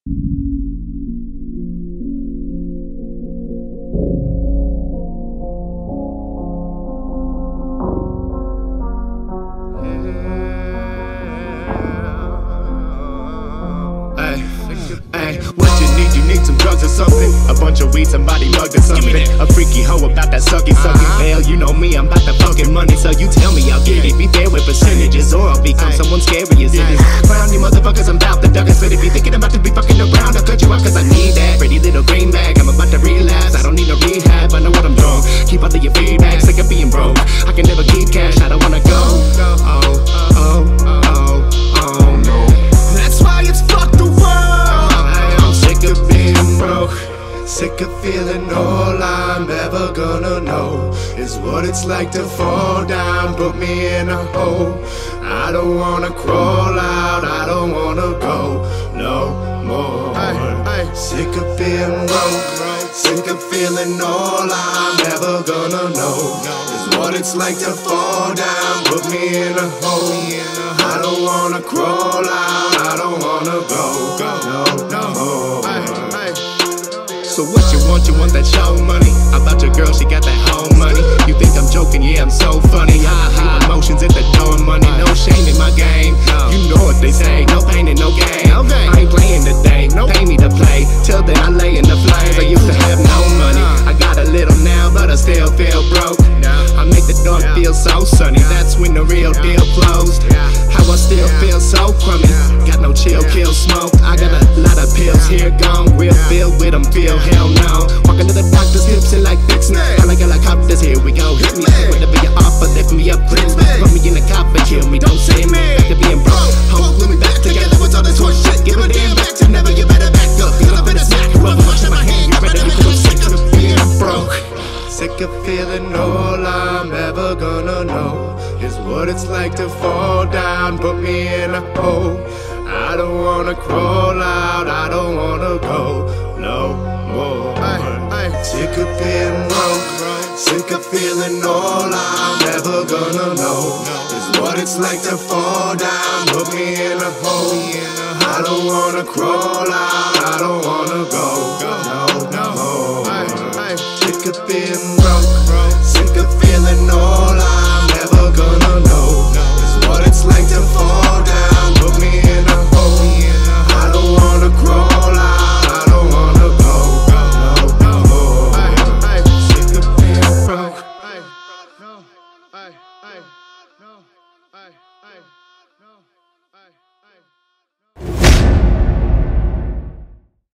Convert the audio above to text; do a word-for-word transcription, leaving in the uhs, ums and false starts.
What you need, you need some drugs or something. A bunch of weed, somebody mugged or something. A freaky hoe about that sucky sucky. Hell, you know me, I'm about the fucking money. So you tell me I'll get it. Be fair with percentages, or I'll become someone scary as it is. Clown you motherfuckers, I'm about the duck and spit. If you thinking about to be fucking around, I'll cut you out cause I need that pretty little green bag. I'm about to relapse, I don't need no rehab. I know what I'm doing. Keep all of your feedback, sick of being broke. I can never keep cash, I don't wanna go. Oh, oh, oh, oh no. That's why it's fuck the world. I'm sick of being broke. Sick of feeling all I'm ever gonna know is what it's like to fall down, put me in a hole. I don't wanna crawl out, I don't wanna go no more. Sick of being broke, sick of feeling all I'm ever gonna know is what it's like to fall down, put me in a hole. I don't wanna crawl out, I don't wanna go no, no more. So what you want, you want that show money? I bought your girl, she got that home money. You think I'm joking, yeah, I'm so funny. Ha ha, emotions at the door, money. No shame in my game, you know what they say. No pain and no gain, I ain't playing today, no pay me to play. Till then I lay in the flames, I used to have no money. I got a little now, but I still feel broke. I make the dark feel so sunny, that's when the real deal closed. How I still feel so crummy, got no chill, kill, smoke. I got a lot of pills here, gone, real feel with them, feel hell no. Walking to the doctor's hips and like fixing it. I like helicopters, here we go, hit me. Whatever you offer, lift me up, grip me. Put me in the copper, kill me, don't say me. Back to being broke, home, glue me back together with all this horse shit. Give a damn back to never, you better back up. Get up in a snack, rub much in my hand, you better become sick of being broke. Sick of feeling all I'm ever gonna know is what it's like to fall down, put me in a hole. I don't wanna crawl out, I don't wanna go no more. Sick of being broke, sick of feeling all I'm ever gonna know is what it's like to fall down, put me in a hole. I don't wanna crawl out, I don't wanna go no, no more. Sick of being broke, sick of feeling all